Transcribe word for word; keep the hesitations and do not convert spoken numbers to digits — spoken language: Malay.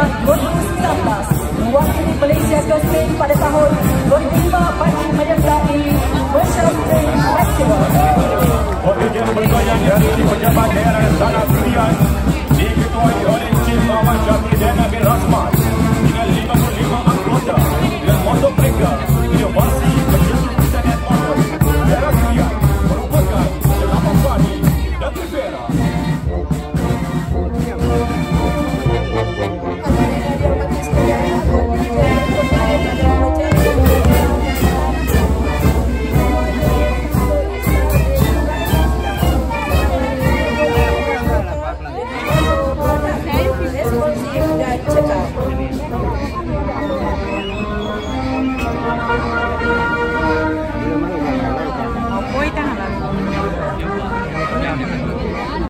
dua ribu sembilan belas mewakili Malaysia ke Spain pada tahun